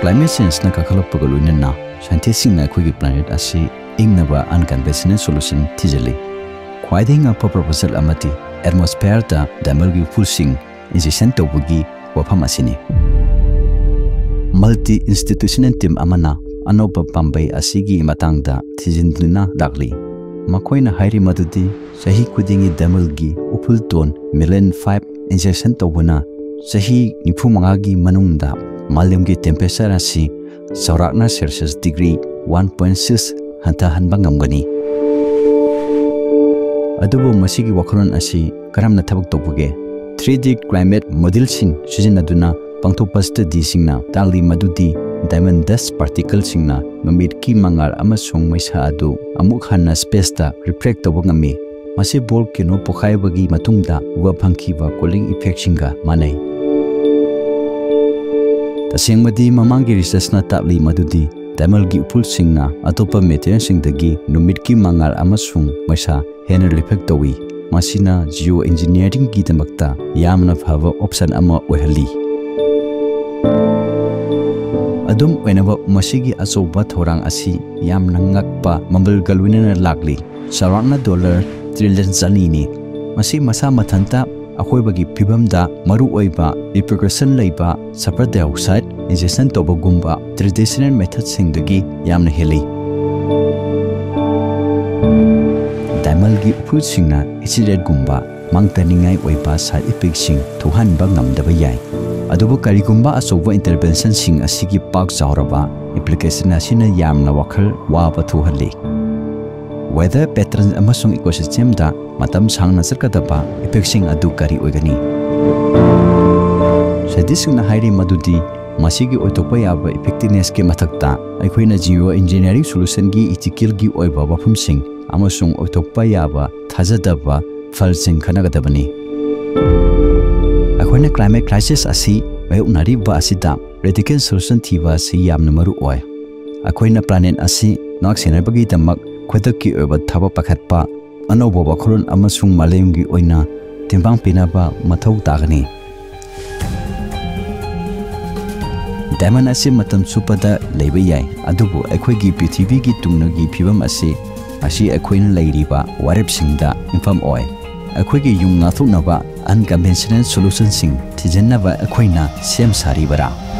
climate change na kakhalokpaga loinana scientists na khoi planet asi ingnaba unconventional solution thijali khwaiding apa proposal amati atmosphere ta Diamondgi pulsing injection tawbugi wafam asini multi institutional team amana anopa pambai asigi matangda thijinduna dakli makoina hairi madudi sahi kudingi Diamondgi upul ton million 5 injection tawbuna sahi nifumangagi manungda Malemshi temperature asi saurakna Celsius degree 1.6 hanta hanba ngamgani adubu masigi wakharon asi karamna thabak tawbuge 3D climate model sin sijinaduna pangthopa study singna tangli madudi diamond dust particles singna mamit ki mangal amasung maisa adu amuk hanna space ta reflect tawba ngami masi bol kino pokhai bagi matungda wa phangkiba cooling effect singa manai tasengmadi mamangi research na tapli madudi Diamondgi upulsingna atopa material singdagi numit ki mangal amasung maisa hena reflect tawi masina geoengineering gi damakta yamna phava option ama ohali adum wenaba masigi asoba thorang asi yamna ngakpa mambal galwina lakli sarakna dollar trillion zanini masi masa mathanta akhoi phibamda maru oiba repercussion leiba sulfur dioxide injection tobagumba traditional methods singdagi yamna heli Diamondgi upulsingna accident gumba mangtaningai oiba side effects sing thuhanba ngamdaba yai adubu karigumba asoba intervention sing asigi pak chauraba application asina yamna wakhal waba thuhali weather pattern amasung ecosystem da matam sangna sarkadaba effects adu kari oigani sadisuna hairi madudi masigi oitopa yaba effectiveness ke mathakta aikoina geo engineering solution gi ethical gi oiba wafum sing amasung oitopa yaba thajadaba falsing khanagadabani akoina climate crisis asi bayunari ba asida radical solution thiba si yamna maru oi akoina planet asi noxiner bagi tamak khwadaki oiba thaba pakhatpa anobo bakhrun amasung malemgi oina timbang pinaba mathau tagani Diamond asi matam supada leiba yai adubu akhoi prithvi gi tungnagi phibam asi akhoina leiriba warep singda infam oi akhoi gi yung ngathunaba unconventional solution sing thijennaba akhoina sem sari bara